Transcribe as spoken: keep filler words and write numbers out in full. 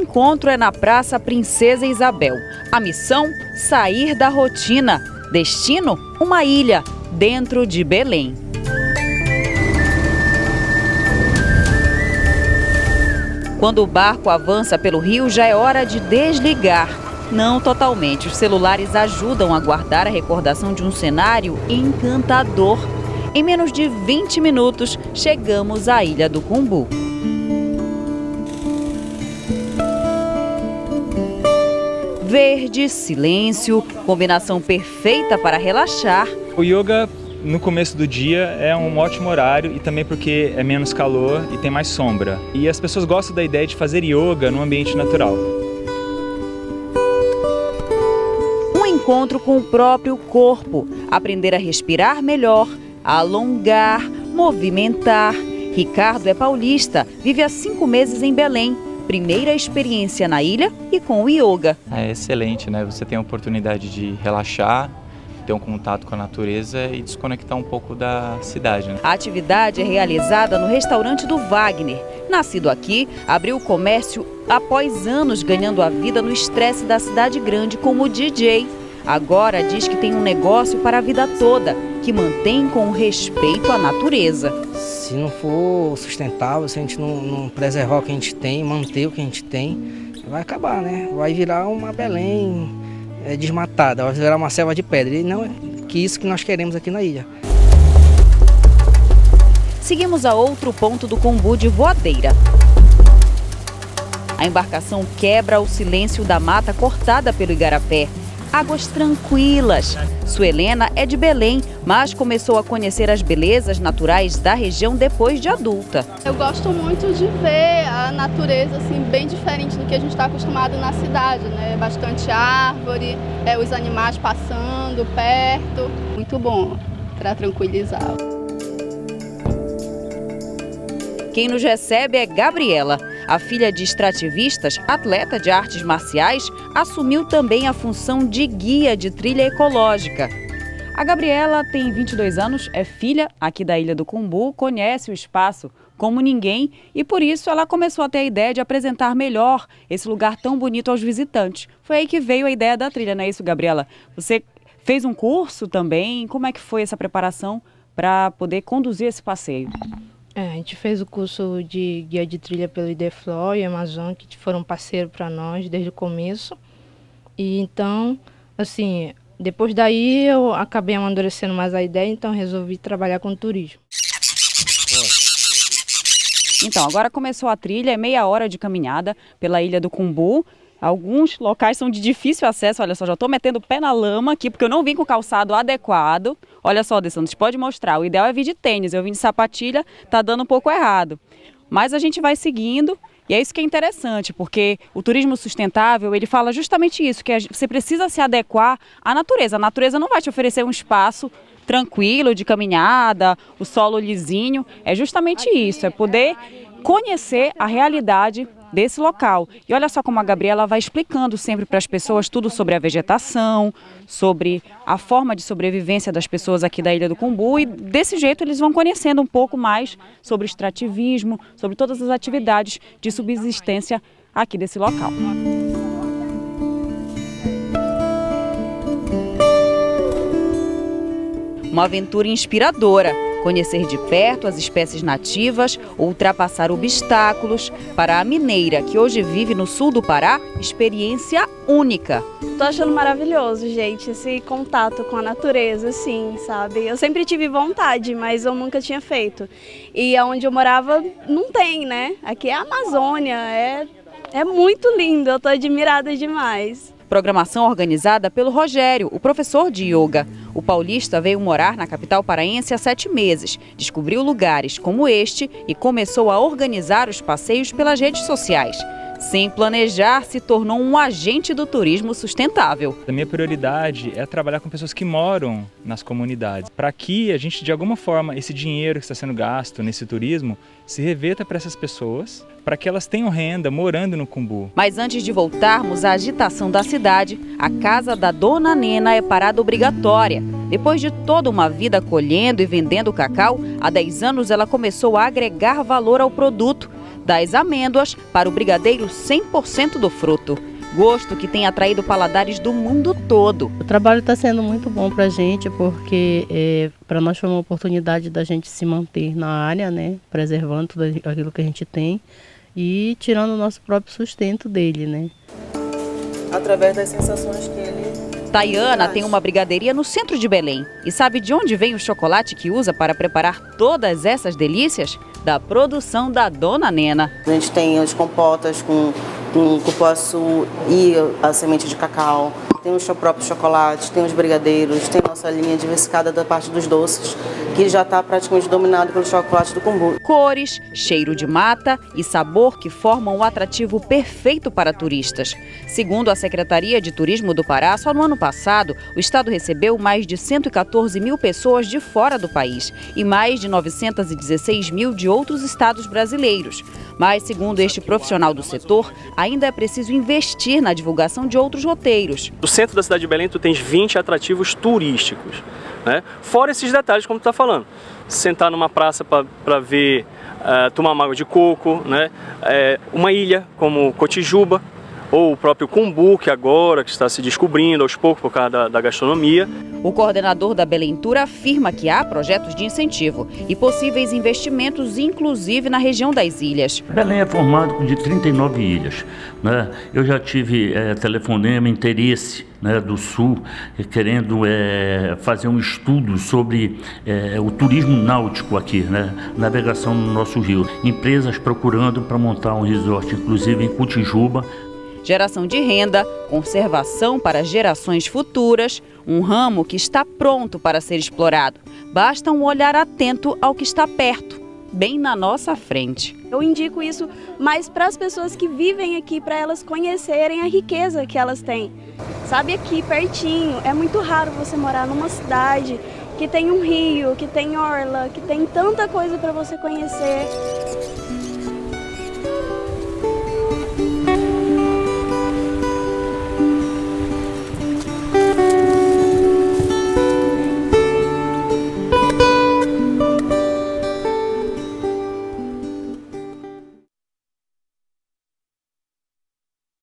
encontro é na Praça Princesa Isabel. A missão? Sair da rotina. Destino? Uma ilha, dentro de Belém. Quando o barco avança pelo rio, já é hora de desligar. Não totalmente, os celulares ajudam a guardar a recordação de um cenário encantador. Em menos de vinte minutos, chegamos à Ilha do Cumbu. Verde, silêncio, combinação perfeita para relaxar. O yoga no começo do dia é um ótimo horário e também porque é menos calor e tem mais sombra. E as pessoas gostam da ideia de fazer yoga no ambiente natural. Um encontro com o próprio corpo, aprender a respirar melhor, a alongar, movimentar. Ricardo é paulista, vive há cinco meses em Belém. Primeira experiência na ilha e com o yoga. É excelente, né? Você tem a oportunidade de relaxar, ter um contato com a natureza e desconectar um pouco da cidade, né? A atividade é realizada no restaurante do Wagner. Nascido aqui, abriu o comércio após anos ganhando a vida no estresse da cidade grande como D J. Agora diz que tem um negócio para a vida toda, que mantém com respeito à natureza. Se não for sustentável, se a gente não, não preservar o que a gente tem, manter o que a gente tem, vai acabar, né? Vai virar uma Belém é, desmatada, vai virar uma selva de pedra. E não é que isso que nós queremos aqui na ilha. Seguimos a outro ponto do Cumbu de Voadeira. A embarcação quebra o silêncio da mata cortada pelo igarapé. Águas tranquilas. Suelena é de Belém, mas começou a conhecer as belezas naturais da região depois de adulta. Eu gosto muito de ver a natureza assim, bem diferente do que a gente está acostumado na cidade, né? Bastante árvore, é, os animais passando perto. Muito bom para tranquilizar. Quem nos recebe é Gabriela. A filha de extrativistas, atleta de artes marciais, assumiu também a função de guia de trilha ecológica. A Gabriela tem vinte e dois anos, é filha aqui da Ilha do Cumbu, conhece o espaço como ninguém e por isso ela começou a ter a ideia de apresentar melhor esse lugar tão bonito aos visitantes. Foi aí que veio a ideia da trilha, não é isso, Gabriela? Você fez um curso também, como é que foi essa preparação para poder conduzir esse passeio? É, a gente fez o curso de guia de trilha pelo Ideflor e Amazon, que foram parceiros para nós desde o começo. E então, assim, depois daí eu acabei amadurecendo mais a ideia, então resolvi trabalhar com turismo. Então, agora começou a trilha, é meia hora de caminhada pela Ilha do Cumbu. Alguns locais são de difícil acesso, olha só, já estou metendo o pé na lama aqui, porque eu não vim com o calçado adequado. Olha só, Dessantos, pode mostrar, o ideal é vir de tênis, eu vim de sapatilha, tá dando um pouco errado. Mas a gente vai seguindo e é isso que é interessante, porque o turismo sustentável, ele fala justamente isso, que você precisa se adequar à natureza. A natureza não vai te oferecer um espaço tranquilo de caminhada, o solo lisinho, é justamente isso, é poder conhecer a realidade desse local. E olha só como a Gabriela vai explicando sempre para as pessoas tudo sobre a vegetação, sobre a forma de sobrevivência das pessoas aqui da Ilha do Cumbu e desse jeito eles vão conhecendo um pouco mais sobre o extrativismo, sobre todas as atividades de subsistência aqui desse local. Uma aventura inspiradora. Conhecer de perto as espécies nativas, ultrapassar obstáculos. Para a mineira, que hoje vive no sul do Pará, experiência única. Tô achando maravilhoso, gente, esse contato com a natureza, assim, sabe? Eu sempre tive vontade, mas eu nunca tinha feito. E onde eu morava não tem, né? Aqui é a Amazônia, é, é muito lindo, eu tô admirada demais. Programação organizada pelo Rogério, o professor de yoga. O paulista veio morar na capital paraense há sete meses, descobriu lugares como este e começou a organizar os passeios pelas redes sociais. Sem planejar, se tornou um agente do turismo sustentável. A minha prioridade é trabalhar com pessoas que moram nas comunidades, para que a gente, de alguma forma, esse dinheiro que está sendo gasto nesse turismo, se reverta para essas pessoas, para que elas tenham renda morando no Cumbu. Mas antes de voltarmos à agitação da cidade, a casa da Dona Nena é parada obrigatória. Depois de toda uma vida colhendo e vendendo cacau, há dez anos ela começou a agregar valor ao produto. das amêndoas para o brigadeiro cem por cento do fruto. Gosto que tem atraído paladares do mundo todo. O trabalho está sendo muito bom para a gente, porque é, para nós foi uma oportunidade da gente se manter na área, né, preservando tudo aquilo que a gente tem e tirando o nosso próprio sustento dele, né. Através das sensações que ele... Tayana tem uma brigadeiria no centro de Belém. E sabe de onde vem o chocolate que usa para preparar todas essas delícias? Da produção da Dona Nena. A gente tem as compotas com, com cupuaçu e a semente de cacau. Tem o seu próprio chocolate, tem os brigadeiros, tem a nossa linha diversificada da parte dos doces, que já está praticamente dominado pelo chocolate do Cumbu. Cores, cheiro de mata e sabor que formam o atrativo perfeito para turistas. Segundo a Secretaria de Turismo do Pará, só no ano passado, o estado recebeu mais de cento e quatorze mil pessoas de fora do país e mais de novecentos e dezesseis mil de outros estados brasileiros. Mas, segundo este profissional do setor, ainda é preciso investir na divulgação de outros roteiros. No centro da cidade de Belém, tu tens vinte atrativos turísticos, né? Fora esses detalhes, como tu está falando. Sentar numa praça para ver, uh, tomar uma água de coco, né? É, uma ilha como Cotijuba, ou o próprio Cumbu, que agora que está se descobrindo aos poucos por causa da, da gastronomia. O coordenador da Belém Tour afirma que há projetos de incentivo e possíveis investimentos, inclusive na região das ilhas. Belém é formado de trinta e nove ilhas, né? Eu já tive é, telefonema, interesse, né, do Sul, querendo é, fazer um estudo sobre é, o turismo náutico aqui, né? Navegação no nosso rio. Empresas procurando para montar um resort, inclusive em Cotijuba. Geração de renda, conservação para gerações futuras, um ramo que está pronto para ser explorado. Basta um olhar atento ao que está perto, bem na nossa frente. Eu indico isso mais para as pessoas que vivem aqui, para elas conhecerem a riqueza que elas têm. Sabe, aqui pertinho, é muito raro você morar numa cidade que tem um rio, que tem orla, que tem tanta coisa para você conhecer.